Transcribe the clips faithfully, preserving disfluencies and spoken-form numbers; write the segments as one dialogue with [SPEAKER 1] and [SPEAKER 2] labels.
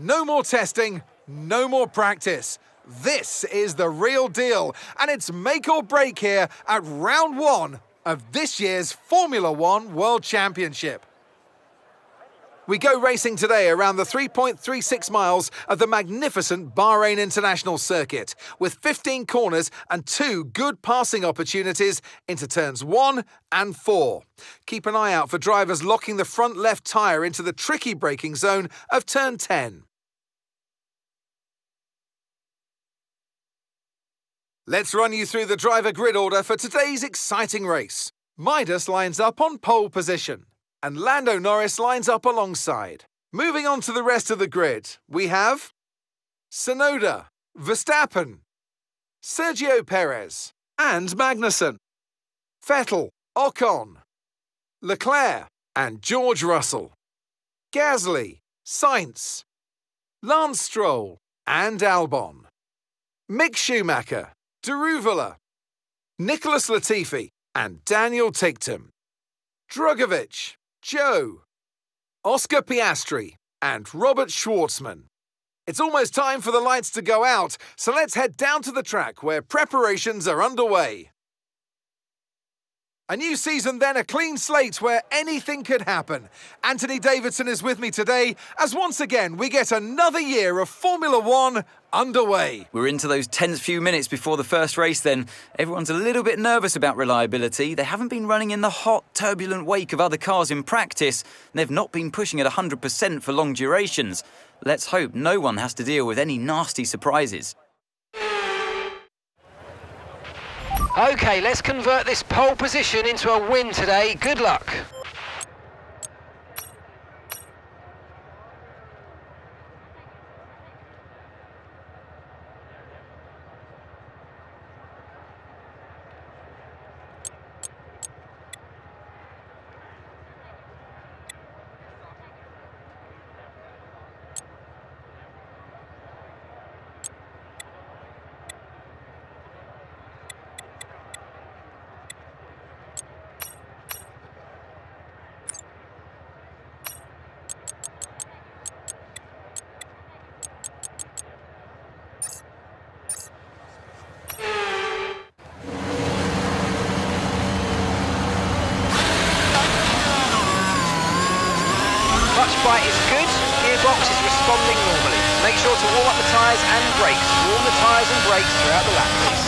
[SPEAKER 1] No more testing, no more practice. This is the real deal, and it's make or break here at round one of this year's Formula One World Championship. We go racing today around the three point three six miles of the magnificent Bahrain International Circuit, with fifteen corners and two good passing opportunities into turns one and four. Keep an eye out for drivers locking the front left tyre into the tricky braking zone of turn ten. Let's run you through the driver grid order for today's exciting race. Midas lines up on pole position, and Lando Norris lines up alongside. Moving on to the rest of the grid, we have Tsunoda, Verstappen, Sergio Perez, and Magnussen, Vettel, Ocon, Leclerc, and George Russell, Gasly, Sainz, Lance Stroll, and Albon, Mick Schumacher, Daruvala, Nicholas Latifi, and Daniel Ticktum, Drugovich, Joe, Oscar Piastri, and Robert Schwartzman. It's almost time for the lights to go out, so let's head down to the track where preparations are underway. A new season then, a clean slate where anything could happen. Anthony Davidson is with me today as once again we get another year of Formula One underway.
[SPEAKER 2] We're into those tense few minutes before the first race then. Everyone's a little bit nervous about reliability. They haven't been running in the hot, turbulent wake of other cars in practice. And they've not been pushing at one hundred percent for long durations. Let's hope no one has to deal with any nasty surprises.
[SPEAKER 3] OK, let's convert this pole position into a win today. Good luck. Bite is good, gearbox is responding normally. Make sure to warm up the tyres and brakes. Warm the tyres and brakes throughout the lap, please.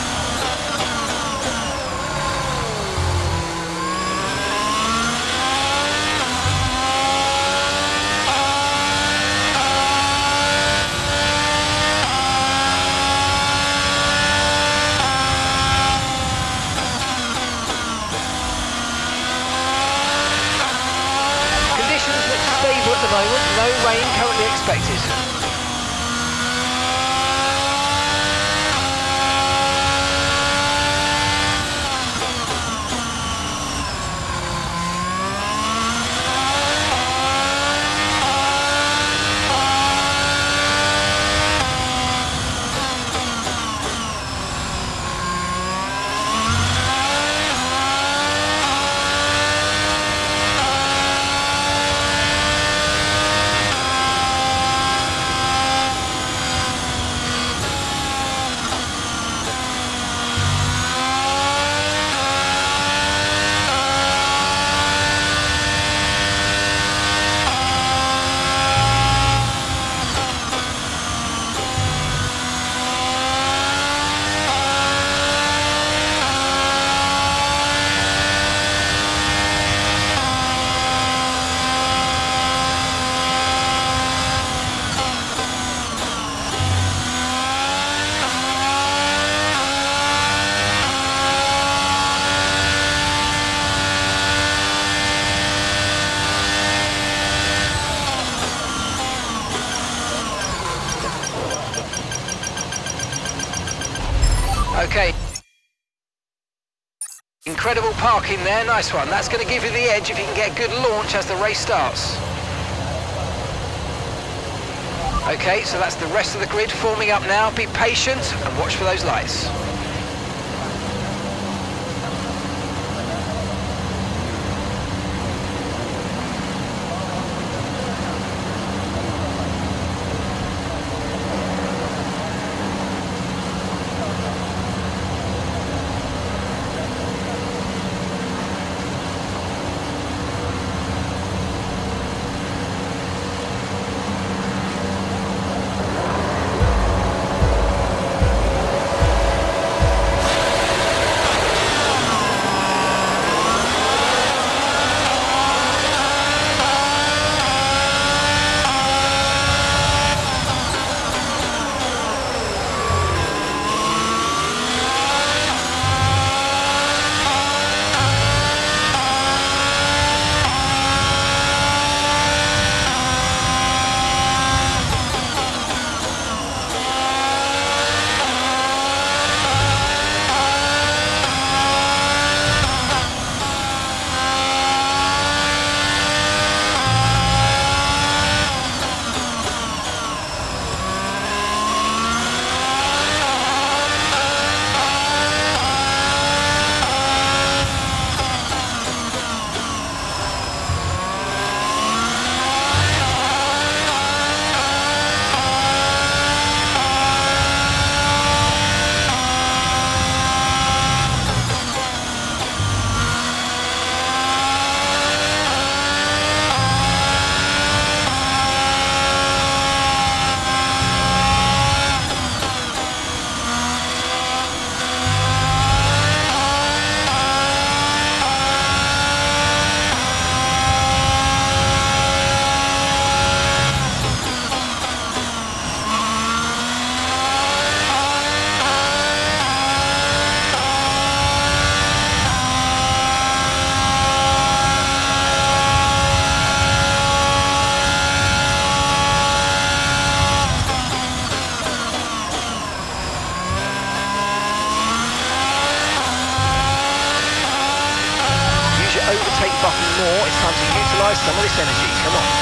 [SPEAKER 3] Stable at the moment, no rain currently expected. Okay. Incredible parking there, nice one. That's going to give you the edge if you can get a good launch as the race starts. Okay, so that's the rest of the grid forming up now. Be patient and watch for those lights. overtake Bucking more. It's time to utilise some of this energy. Come on.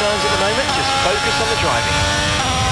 [SPEAKER 3] concerns at the moment, just focus on the driving.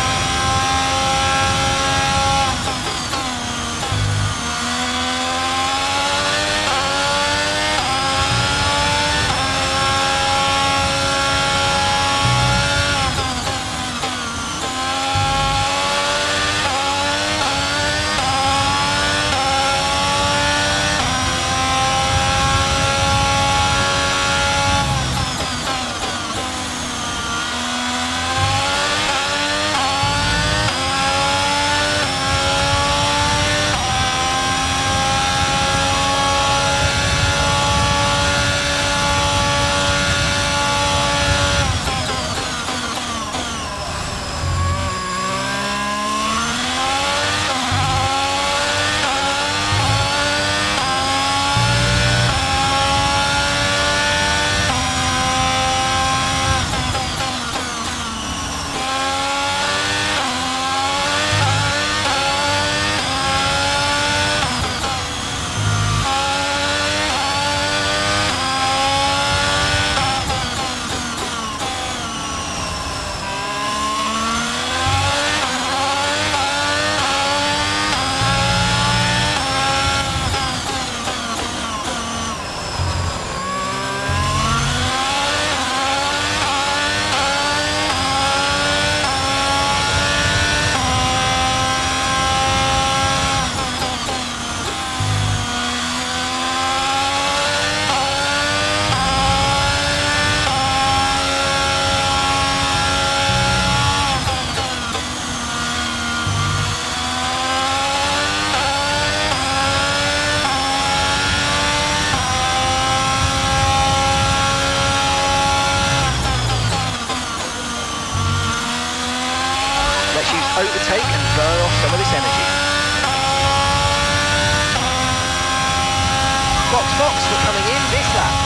[SPEAKER 3] Let's use overtake and burn off some of this energy. Fox Fox, we're coming in this lap.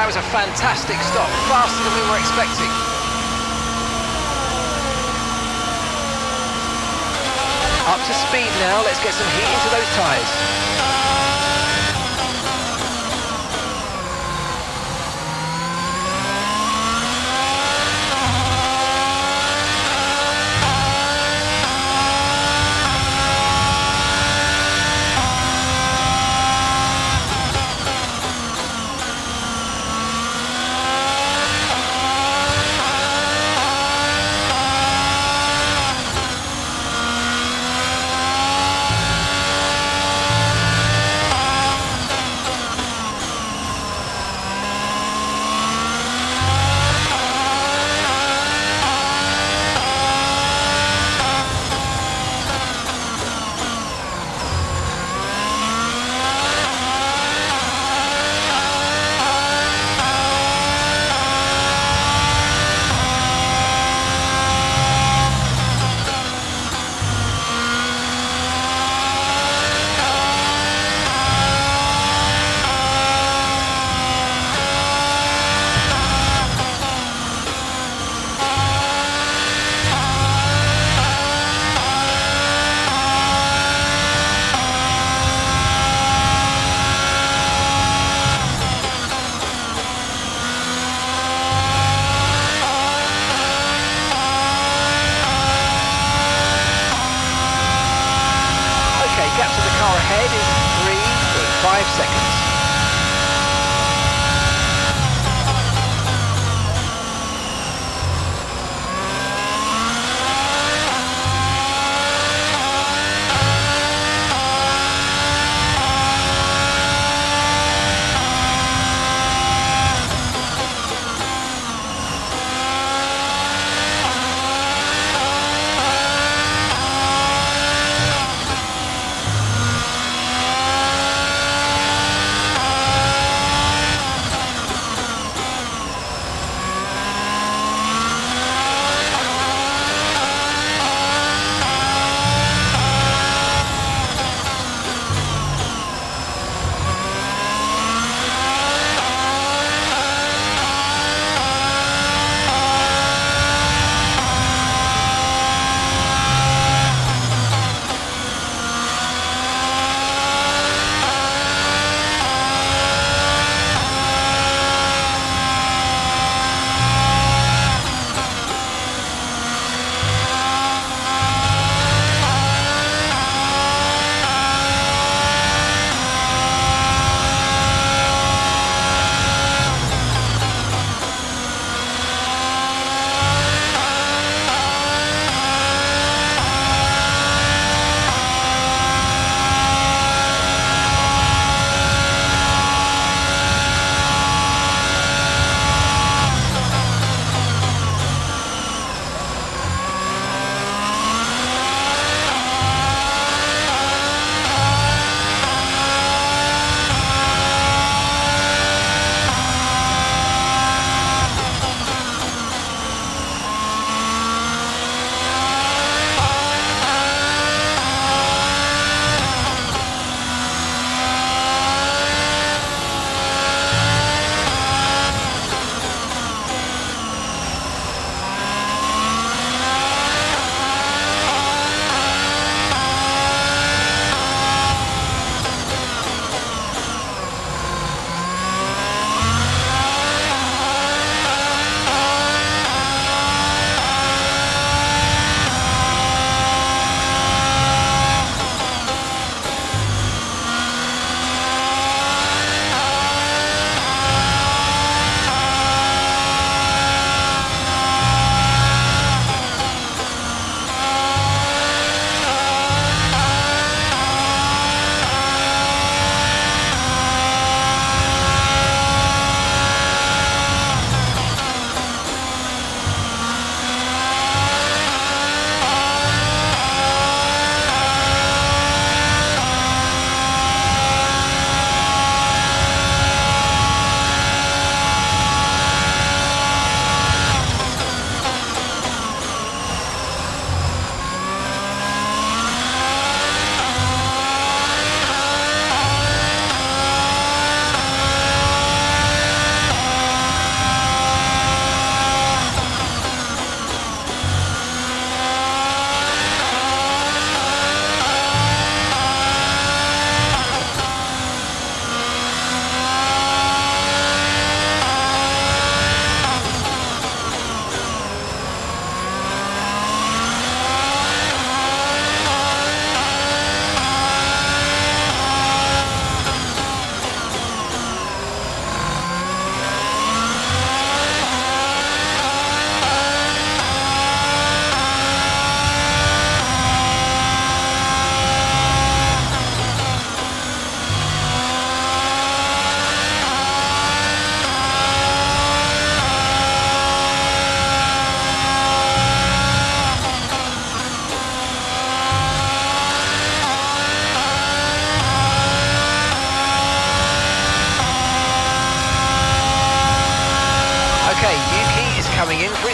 [SPEAKER 3] That was a fantastic stop, faster than we were expecting. Up to speed now, let's get some heat into those tyres. Gap to the car ahead is three point five seconds.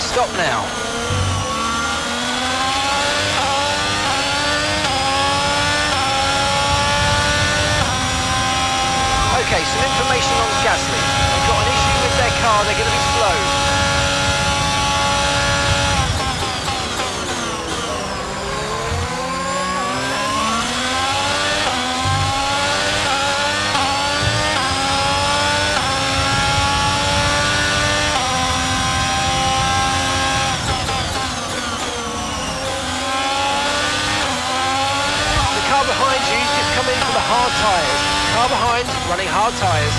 [SPEAKER 3] stop now. Okay, some information on Gasly. They've got an issue with their car, they're going to be slow. The car behind you is just come in for the hard tyres. Car behind, running hard tyres.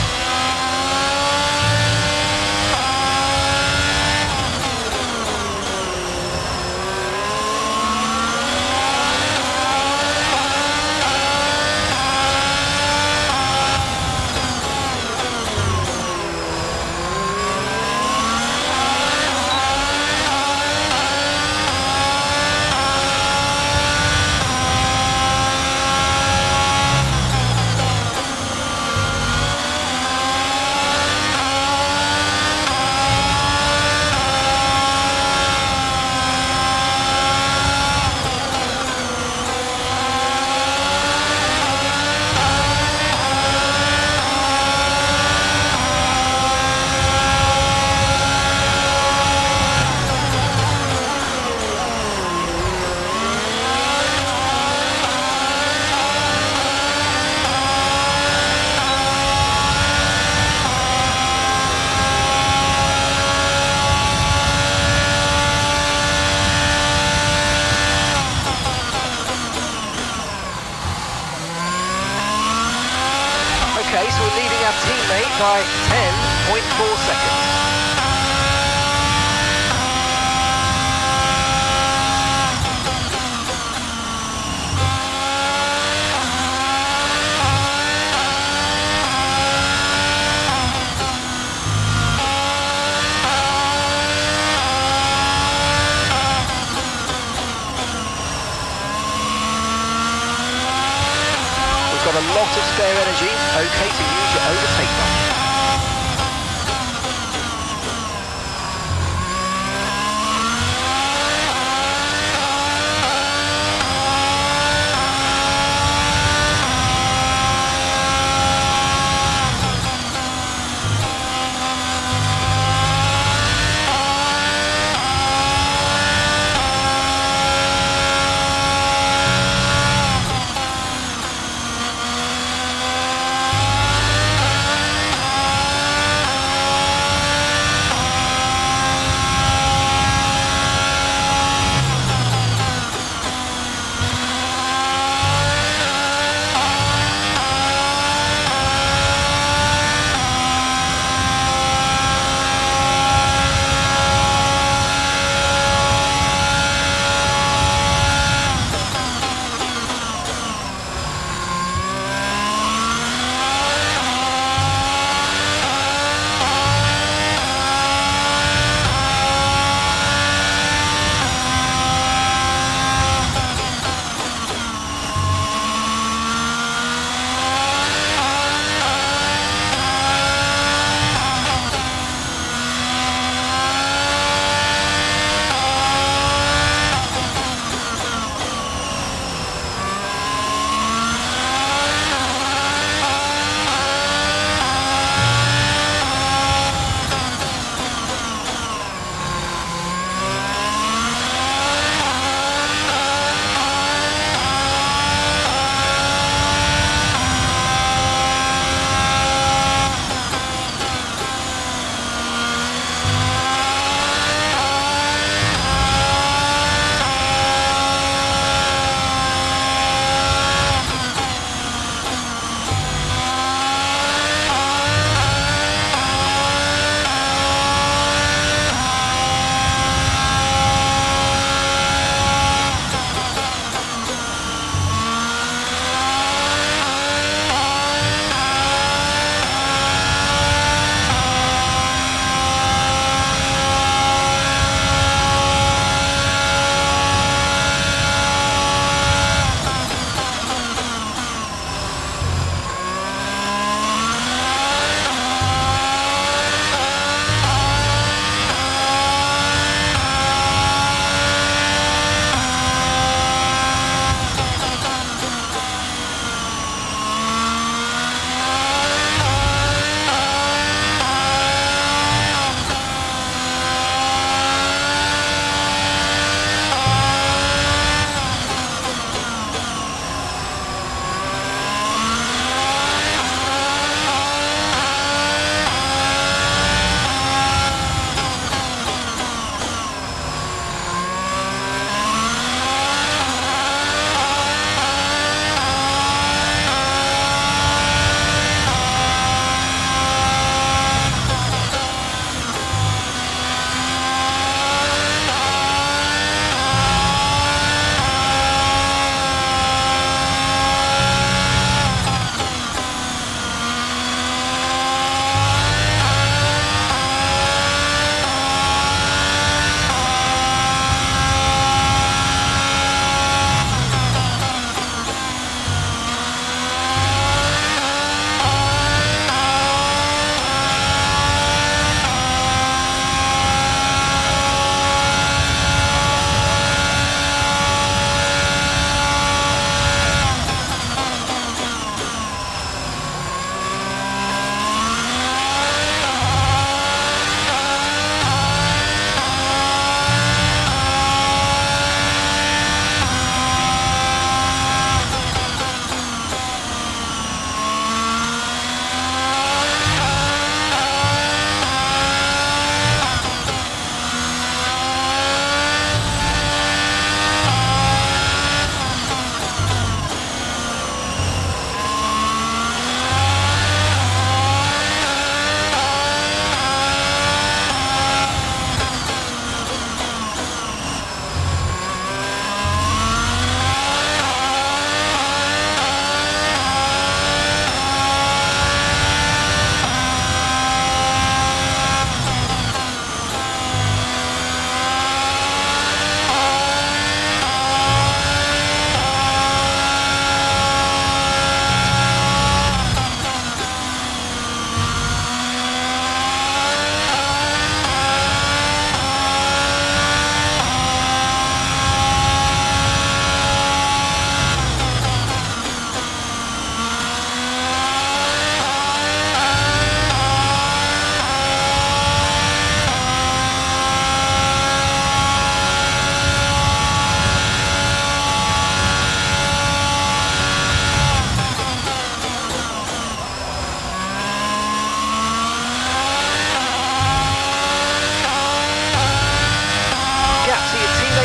[SPEAKER 3] Okay, so we're leading our teammate by ten point four seconds. Got a lot of spare energy, okay to use your overtake button.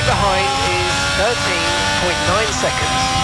[SPEAKER 3] behind is thirteen point nine seconds.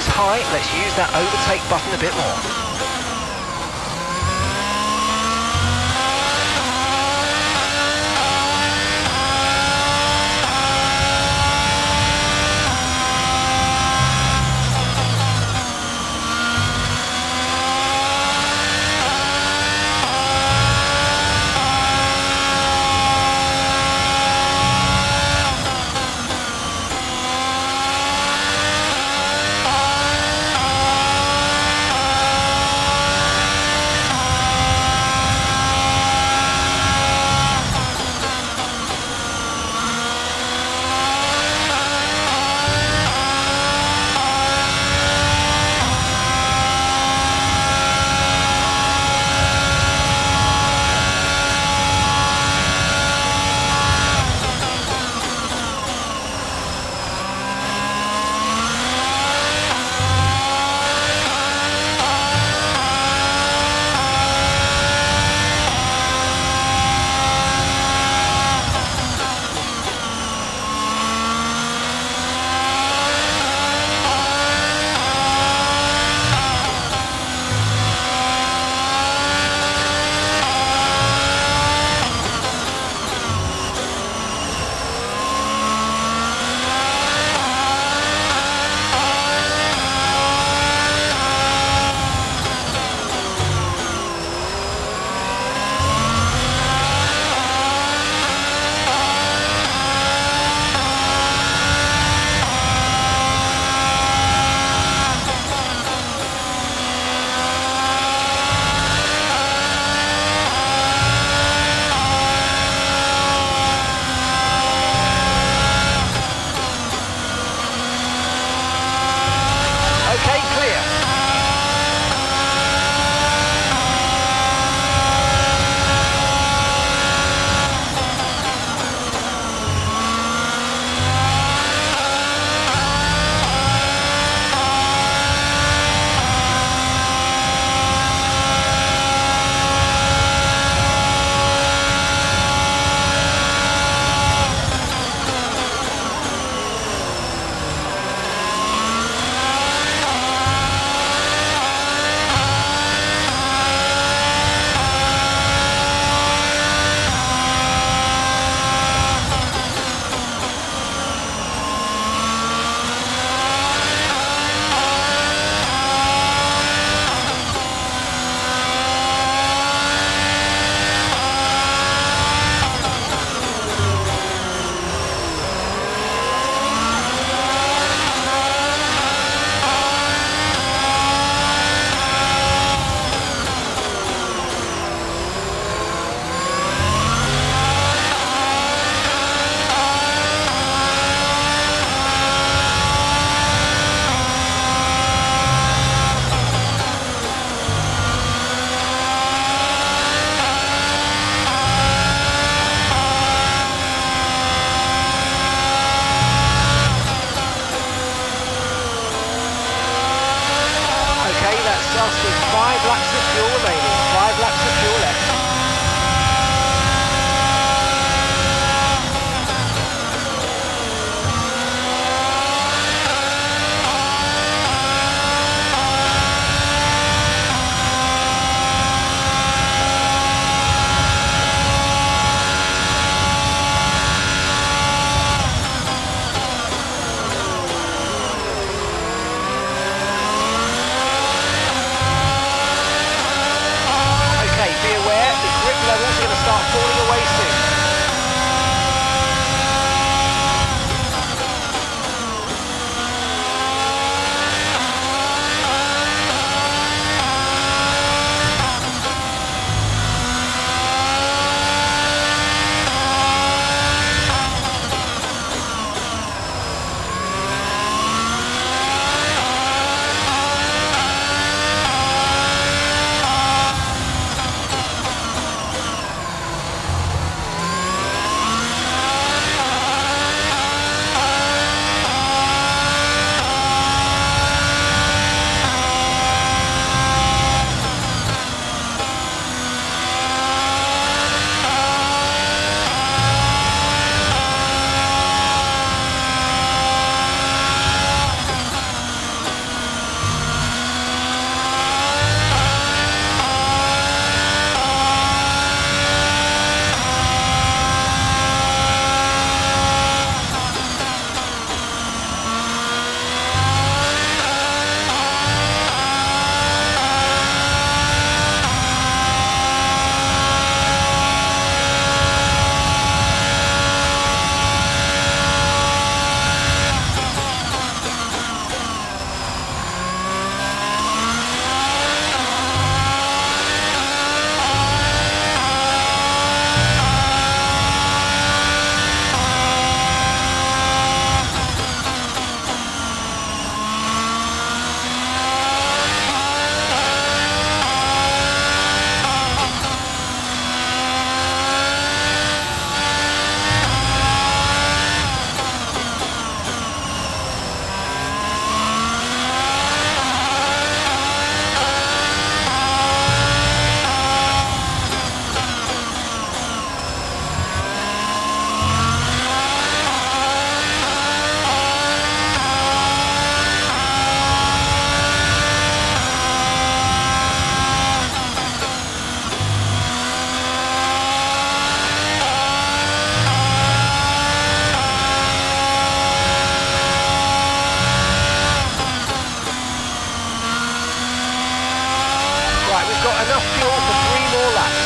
[SPEAKER 3] is high. Let's use that overtake button a bit more. Five laps of fuel remaining, five laps of fuel left. Falling away soon. Right, we've got enough fuel for three more laps.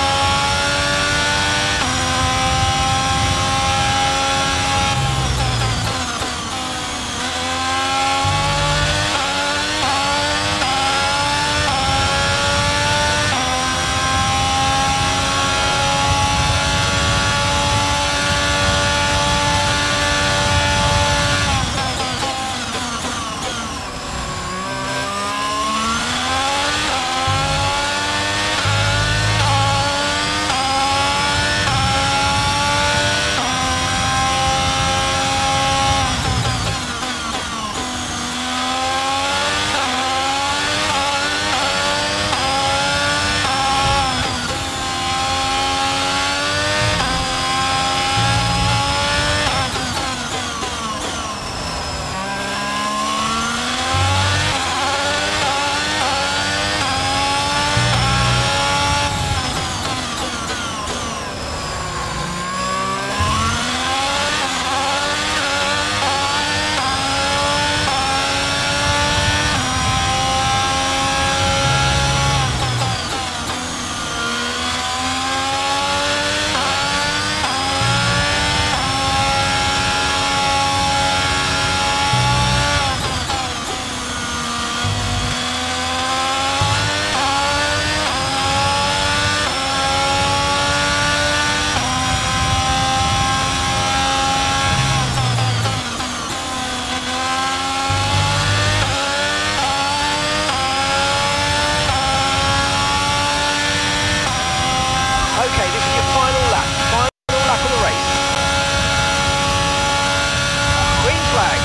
[SPEAKER 3] Okay, this is your final lap. Final lap of the race. Green flag.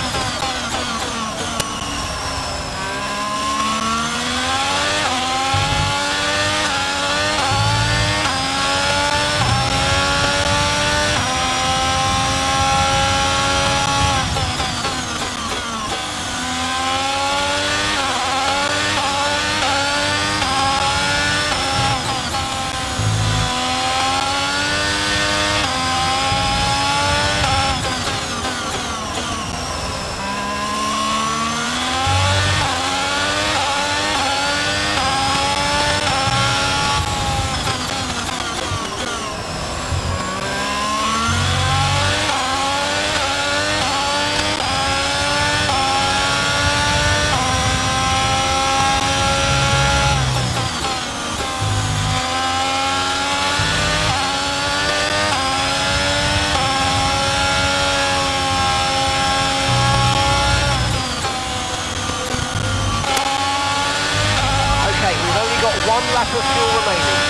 [SPEAKER 3] One lap of fuel remaining.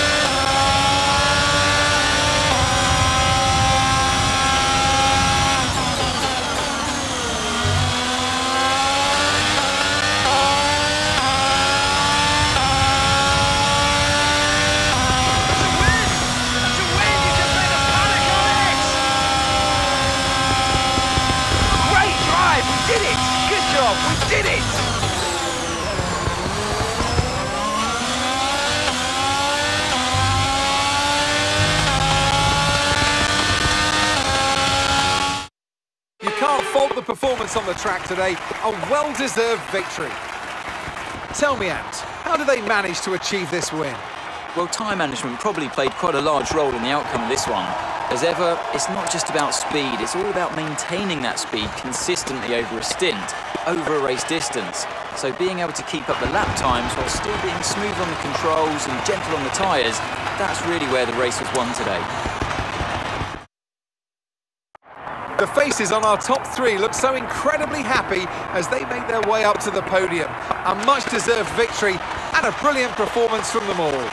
[SPEAKER 4] To win! You just made a panic on it!
[SPEAKER 3] Great drive! We did it! Good job! We did it!
[SPEAKER 1] Can't fault the performance on the track today. A well-deserved victory. Tell me, Ant, how did they manage to achieve this win?
[SPEAKER 2] Well, time management probably played quite a large role in the outcome of this one. As ever, it's not just about speed, it's all about maintaining that speed consistently over a stint, over a race distance. So being able to keep up the lap times while still being smooth on the controls and gentle on the tyres, that's really where the race was won today.
[SPEAKER 1] The faces on our top three look so incredibly happy as they make their way up to the podium. A much-deserved victory and a brilliant performance from them all.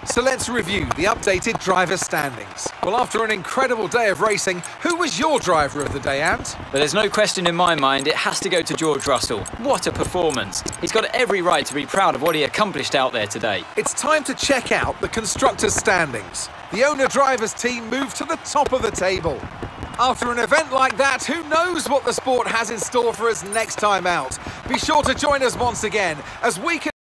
[SPEAKER 1] So let's review the updated driver standings. Well, after an incredible day of racing, who was your driver of the day, Ant?
[SPEAKER 2] But there's no question in my mind, it has to go to George Russell. What a performance. He's got every right to be proud of what he accomplished out there today.
[SPEAKER 1] It's time to check out the constructors' standings. The owner-drivers team moved to the top of the table. After an event like that, who knows what the sport has in store for us next time out? Be sure to join us once again as we can